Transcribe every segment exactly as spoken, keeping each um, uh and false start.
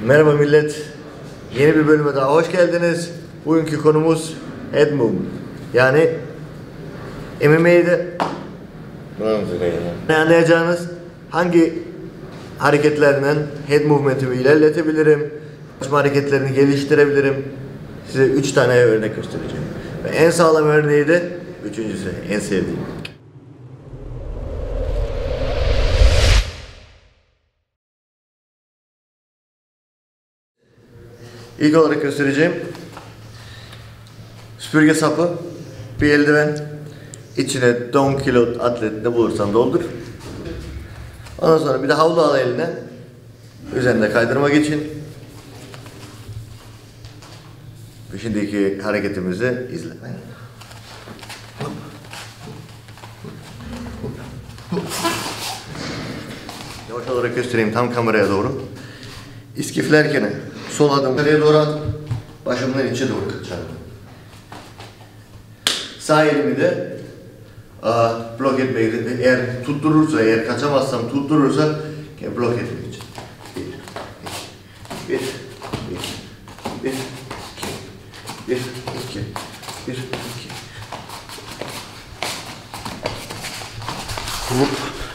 Merhaba millet, yeni bir bölüme daha hoş geldiniz. Bugünkü konumuz head movement. Yani M M A'de ne anlayacağınız hangi hareketlerinden head movement'imi ilerletebilirim, açma hareketlerini geliştirebilirim. Size üç tane örnek göstereceğim. Ve en sağlam örneği de üçüncüsü, en sevdiğim. İlk olarak göstereceğim süpürge sapı, bir eldiven, içine don kilo atlet ne bulursan doldur. Ondan sonra bir de havlu al eline, üzerinde kaydırmak için. Şimdiki hareketimizi izle. Yavaş olarak göstereyim tam kameraya doğru. İskiflerken sol adım nereye doğru at, başımdan içe doğru kaçarım. Sağ elimi de aa, blok etmek için, eğer tutturursa, eğer kaçamazsam tutturursa blok etmek için. Bir, bir, bir, bir, bir, iki, bir, iki. Hop.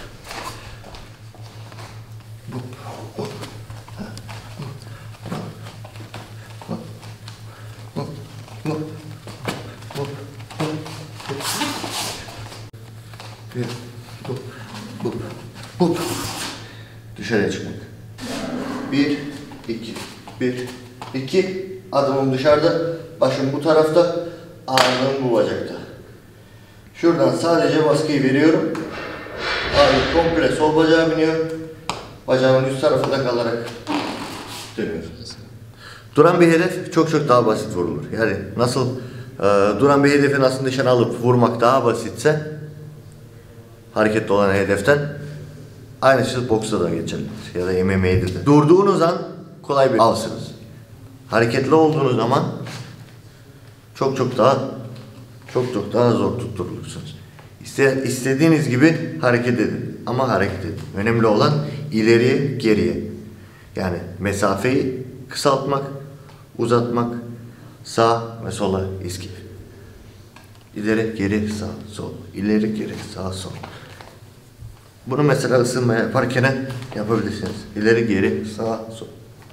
Bir, hop, hop, hop. Dışarıya çıkmak. Bir, iki, bir, iki. Adımım dışarıda, başım bu tarafta, ağırlığım bu bacakta. Şuradan sadece baskıyı veriyorum. Ağırlık komple sol bacağa biniyor. Bacağımın üst tarafında kalarak dönüyor. Duran bir hedef çok çok daha basit vurulur. Yani nasıl e, duran bir hedefi nasıl nişan alıp vurmak daha basitse hareketli olan hedeften aynısı boksta da geçerlidir ya da M M A'de de. Durduğunuz an kolay bir avsınız. Hareketli olduğunuz zaman çok çok daha çok çok daha zor tutturulursunuz. İste, istediğiniz gibi hareket edin ama hareket edin. Önemli olan ileriye geriye. Yani mesafeyi kısaltmak, uzatmak, sağ ve sola iskif. İleri geri sağ sol, ileri geri sağ sol. Bunu mesela ısınma yaparken yapabilirsiniz. İleri geri sağ sol.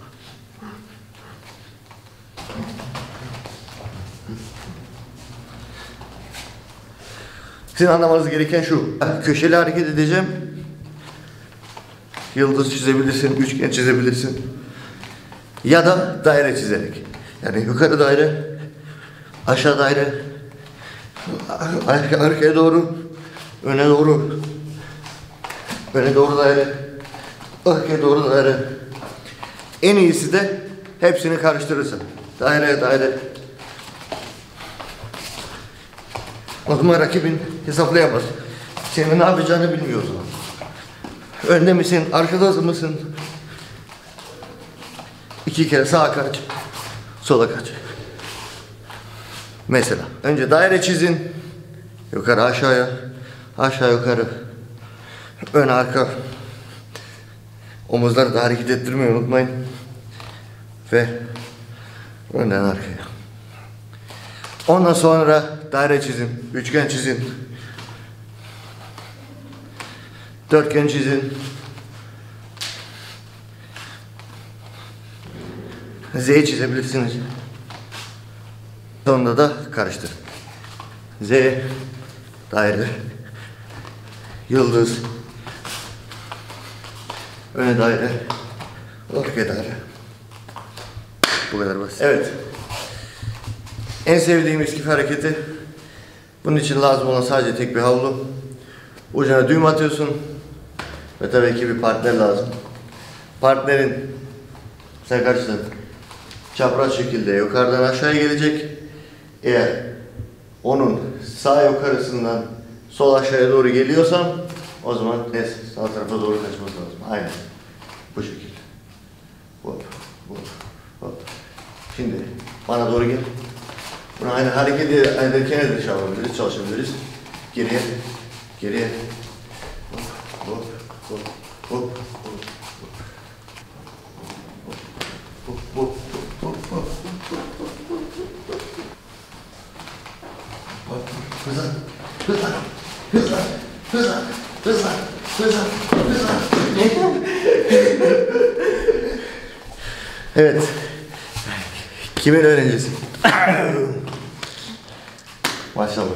Sizin anlamanız gereken şu. Köşeli hareket edeceğim. Yıldız çizebilirsin, üçgen çizebilirsin. Ya da daire çizerek. Yani yukarı daire, aşağı daire, arkaya doğru, öne doğru, öne doğru daire, arkaya doğru daire. En iyisi de hepsini karıştırırsın. Daire, daire. O zaman rakibin hesaplayamaz. Senin ne yapacağını bilmiyor o zaman. Önde misin, arkada mısın? İki kere sağa kaç, sola kaç. Mesela önce daire çizin. Yukarı aşağıya, aşağı yukarı, ön arka. Omuzları da hareket ettirmeyi unutmayın. Ve önden arkaya. Ondan sonra daire çizin, üçgen çizin, dörtgen çizin, Z çizebilirsiniz. Sonunda da karıştırın. Z, daire, yıldız, öne daire, arkaya daire. Bu kadar basit. Evet. En sevdiğim iskif hareketi. Bunun için lazım olan sadece tek bir havlu. Ucuna düğüm atıyorsun. Ve tabii ki bir partner lazım. Partnerin sen karşısın. Çapraz şekilde yukarıdan aşağıya gelecek. Eğer onun sağ yukarısından sol aşağıya doğru geliyorsan o zaman ne sağ tarafa doğru kaçması lazım. Aynen. Bu şekilde. Hop, hop, hop. Şimdi bana doğru gel. Bunu aynı hareket ederken de çalışabiliriz, çalışabiliriz. Geriye, geriye. Hop, hop, hop, hop, hop. Bu, bu, bu, bu, bu. Hızlan, hızlan, hızlan, hızlan, hızlan, hızlan, hızlan. Evet. Kimin öğrencisi? Maşallah.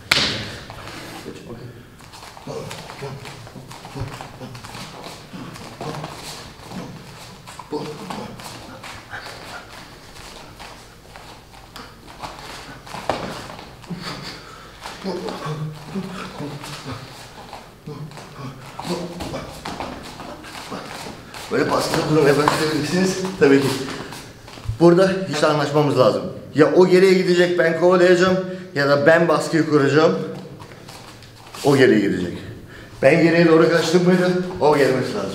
Böyle baskıda durmaya başlayabilirsiniz tabii ki. Burada hiç anlaşmamız lazım. Ya o geriye gidecek, ben kovalayacağım, ya da ben baskıyı kuracağım, o geriye gidecek. Ben geriye doğru kaçtım mıydı, o gelmesi lazım.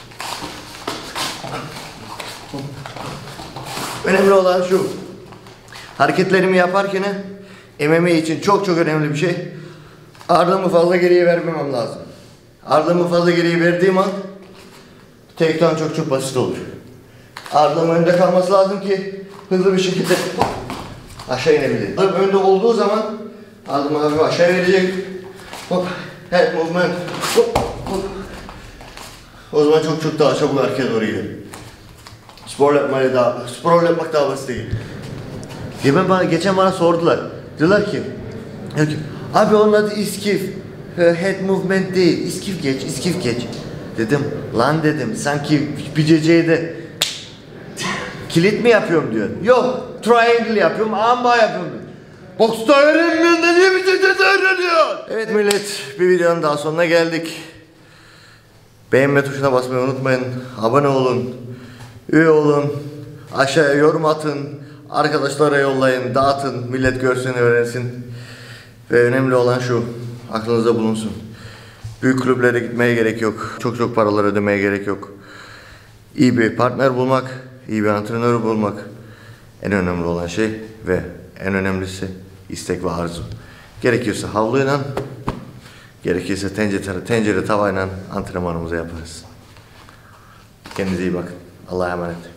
Önemli olan şu, hareketlerimi yaparken M M A için çok çok önemli bir şey, ağırlığımı fazla geriye vermemem lazım. Ağırlığımı fazla geriye verdiğim an takedown çok çok basit olur. Ağırlığım önde kalması lazım ki hızlı bir şekilde aşağı inebilir. Ağırlığım önde olduğu zaman ağırlığımı hafif aşağı verecek. Hop, head movement. Hop, hop. O zaman çok çok daha çabuk arkaya doğru gidiyor. Spor yapmayı daha, spor yapmak daha basit değil. Geçen bana, geçen bana sordular. Diyorlar ki, diyor ki, abi onun adı iskif. Head movement değil, iskif geç, iskif geç. Dedim, lan dedim, sanki bir ceceyde kilit mi yapıyorum diyor. Yok, triangle yapıyorum, amba yapıyorum diyor. Boksta öğrenmiyorsun da niye bir ceceyde öğreniyorsun? Evet millet, bir videonun daha sonuna geldik. Beğenme tuşuna basmayı unutmayın. Abone olun, üye olun, aşağıya yorum atın, arkadaşlara yollayın, dağıtın, millet görsün, öğrensin. Ve önemli olan şu, aklınızda bulunsun. Büyük kulüplere gitmeye gerek yok. Çok çok paralar ödemeye gerek yok. İyi bir partner bulmak, iyi bir antrenör bulmak en önemli olan şey ve en önemlisi istek ve arzu. Gerekiyorsa havluyla, gerekirse tencere, tencere tavayla antrenmanımızı yaparız. Kendinize iyi bakın. Allah'a emanet.